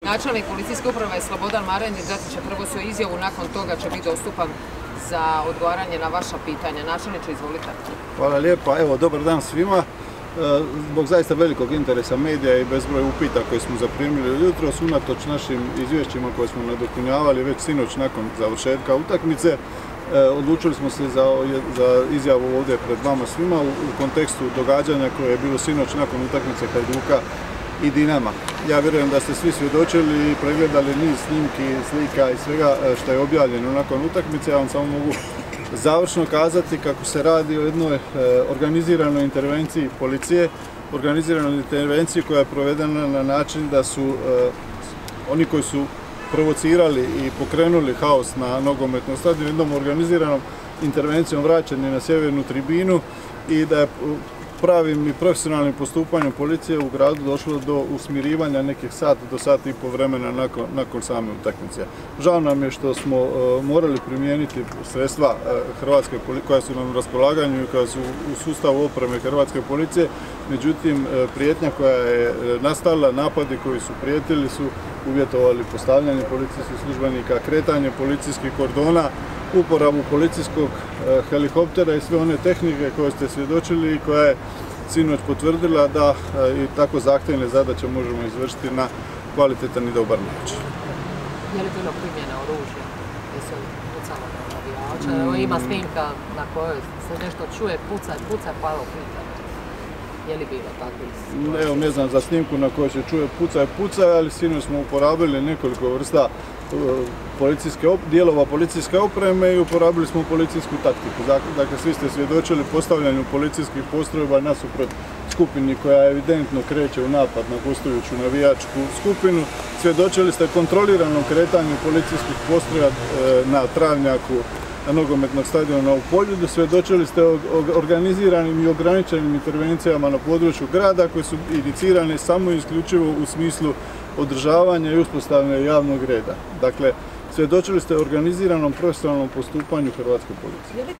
Načelnik Policijske uprave Slobodan Marendic dati će prvo svoju izjavu, nakon toga će biti dostupan za odgovaranje na vaša pitanja. Načelniče, izvolite. Hvala lijepa. Evo, dobar dan svima. Zbog zaista velikog interesa medija i bezbroj upita koje smo zaprimili jutros, unatoč našim izvješćima koje smo nadopunjavali već sinoć nakon završetka utakmice, odlučili smo se za izjavu ovdje pred vama svima u kontekstu događanja koje je bilo sinoć nakon utakmice Hajduka i Dinama. Ja vjerujem da ste svi svjedočili i pregledali niz snimki, slika i svega što je objavljeno nakon utakmice. Ja vam samo mogu završno kazati kako se radi o jednoj organiziranoj intervenciji policije, organiziranoj intervenciji koja je provedena na način da su oni koji su provocirali i pokrenuli haos na nogometnom stadionu jednom organiziranom intervencijom vraćeni na sjevernu tribinu i da je pravim i profesionalnim postupanjem policije u gradu došlo do usmirivanja nekih sat do sat i po vremena nakon same utakmice. Žao nam je što smo morali primijeniti sredstva Hrvatske koja su nam na raspolaganju i koja su u sustavu opreme Hrvatske policije, međutim prijetnja koja je nastala, napadi koji su prijetili su uvjetovali postavljanje policijskih službenika, kretanje policijskih kordona, uporabu policijskog helikoptera i sve one tehnike koje ste svjedočili i koja je sinoć potvrdila da i tako zahtjevne zadaće možemo izvršiti na kvalitetan i dobar način. Je li bilo primjena oružja? Jesu pucalo na navijača? Evo ima snimka na kojoj se nešto čuje, pucaj, palo pita. Je li bilo takvih? Evo, ne znam za snimku na kojoj se čuje pucaj, ali sinoć smo uporabili nekoliko vrsta dijelova policijske opreme i uporabili smo policijsku taktiku. Dakle, svi ste svjedočili postavljanju policijskih postrojba nasuprot skupini koja evidentno kreće u napad na gostujuću navijačku skupinu. Svjedočili ste kontroliranom kretanju policijskih postroja na travnjaku nogometnog stadiona u Poljudu, svjedočili ste o organiziranim i ograničenim intervencijama na području grada koje su inicirane samo i isključivo u smislu održavanja i uspostavljanja javnog reda. Dakle, svjedočili ste o organiziranom profesionalnom postupanju Hrvatske policije.